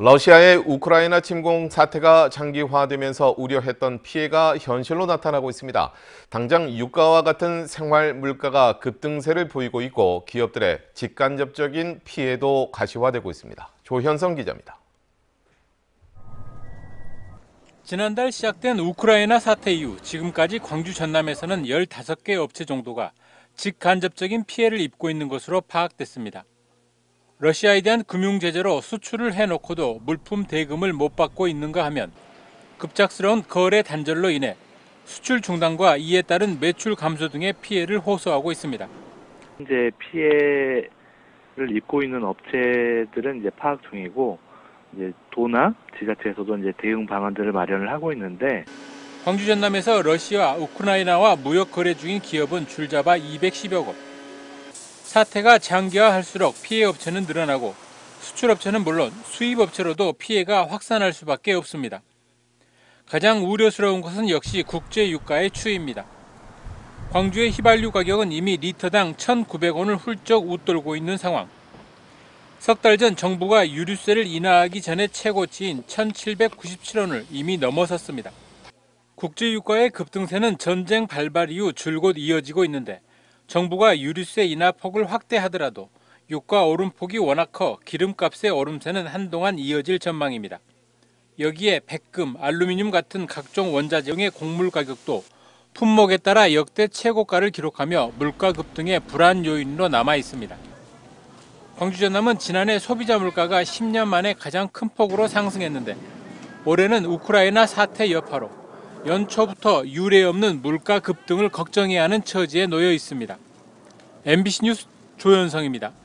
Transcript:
러시아의 우크라이나 침공 사태가 장기화되면서 우려했던 피해가 현실로 나타나고 있습니다. 당장 유가와 같은 생활 물가가 급등세를 보이고 있고 기업들의 직간접적인 피해도 가시화되고 있습니다. 조현성 기자입니다. 지난달 시작된 우크라이나 사태 이후 지금까지 광주 전남에서는 15개 업체 정도가 직간접적인 피해를 입고 있는 것으로 파악됐습니다. 러시아에 대한 금융 제재로 수출을 해놓고도 물품 대금을 못 받고 있는가 하면 급작스러운 거래 단절로 인해 수출 중단과 이에 따른 매출 감소 등의 피해를 호소하고 있습니다. 현재 피해를 입고 있는 업체들은 이제 파악 중이고 이제 도나 지자체에서도 이제 대응 방안들을 마련을 하고 있는데 광주 전남에서 러시아, 우크라이나와 무역 거래 중인 기업은 줄잡아 210여 곳. 사태가 장기화할수록 피해 업체는 늘어나고 수출업체는 물론 수입업체로도 피해가 확산할 수밖에 없습니다. 가장 우려스러운 것은 역시 국제유가의 추이입니다. 광주의 휘발유 가격은 이미 리터당 1,900원을 훌쩍 웃돌고 있는 상황. 석 달 전 정부가 유류세를 인하하기 전에 최고치인 1,797원을 이미 넘어섰습니다. 국제유가의 급등세는 전쟁 발발 이후 줄곧 이어지고 있는데 정부가 유류세 인하 폭을 확대하더라도 유가 오름폭이 워낙 커 기름값의 오름세는 한동안 이어질 전망입니다. 여기에 백금, 알루미늄 같은 각종 원자재의 곡물 가격도 품목에 따라 역대 최고가를 기록하며 물가 급등의 불안 요인으로 남아 있습니다. 광주 전남은 지난해 소비자 물가가 10년 만에 가장 큰 폭으로 상승했는데 올해는 우크라이나 사태 여파로 연초부터 유례 없는 물가 급등을 걱정해야 하는 처지에 놓여 있습니다. MBC 뉴스 조현성입니다.